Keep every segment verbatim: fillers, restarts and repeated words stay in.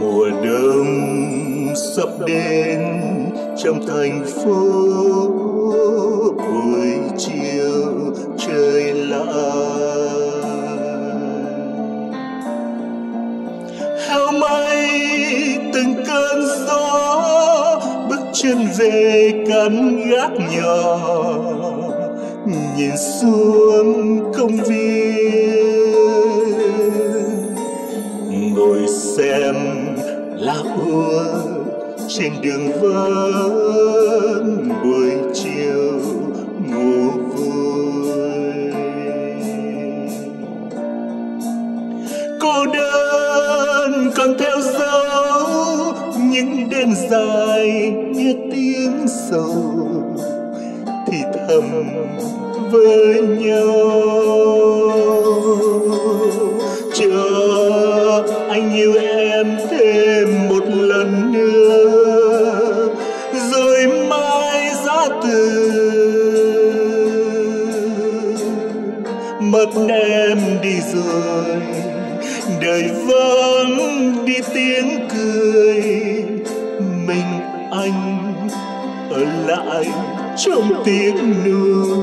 Mùa đông sắp đến trong thành phố, buổi chiều trời lạnh, heo may từng cơn gió bước chân về căn gác nhỏ, nhìn xuống công viên, ngồi xem lá úa trên đường vắng, buổi chiều ngủ vui. Cô đơn còn theo dấu những đêm dài nghe tiếng sầu thì thầm với nhau, chờ anh yêu em thêm một lần nữa, rồi mai ra từ mất em đi rồi, đời vắng đi tiếng cười, mình anh ở lại trong tiếc nuối.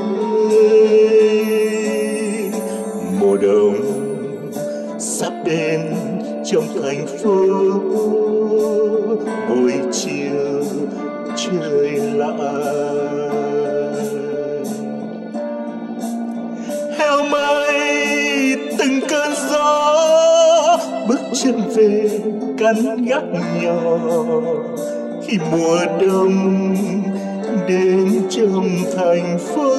Mùa đông sắp đến trong thành phố, buổi chiều trời lạnh, heo may từng cơn gió bước chân về căn gác nhỏ, khi mùa đông đến trong thành phố.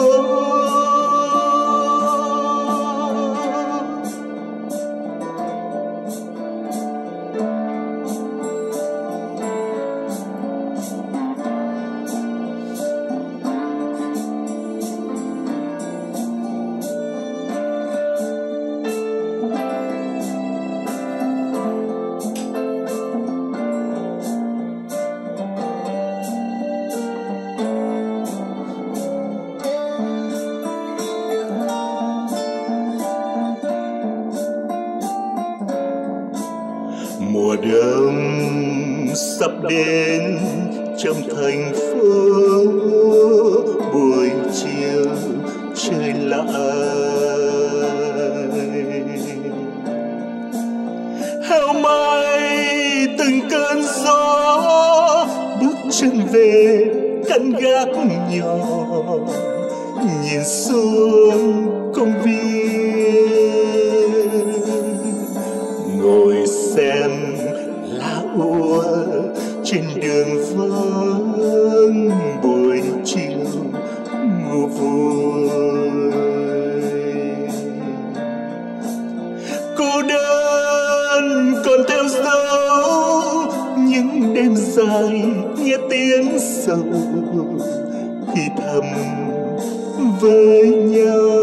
Mùa đông sắp đến trong thành phố, buổi chiều trời lạnh, heo may từng cơn gió bước chân về căn gác nhỏ, nhìn xuống công viên, ngồi xem lá úa trên đường vắng, buổi chiều ngủ vui. Cô đơn còn theo dấu những đêm dài nghe tiếng sầu thì thầm với nhau,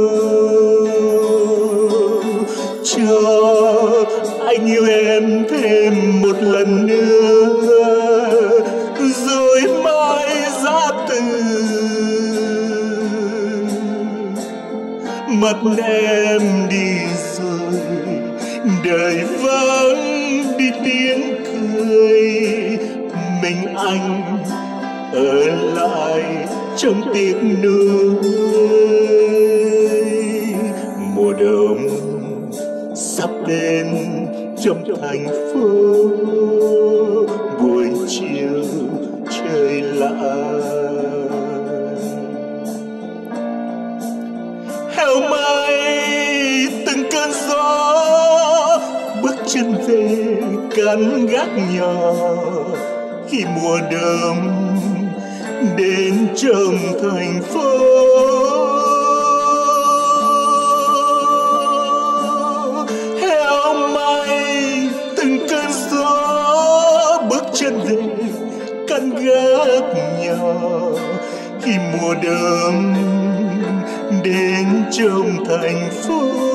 chờ anh yêu em thêm một lần nữa, rồi mai ra từ mất em đi rồi, đời vắng đi tiếng cười, mình anh ở lại trong tiếc nuối. Mùa đông sắp đến trong thành phố, buổi chiều trời lạnh, heo may từng cơn gió bước chân về căn gác nhỏ, khi mùa đông đến trong thành phố. Heo may từng cơn gió bước chân về căn gác nhỏ, khi mùa đông đến trong thành phố.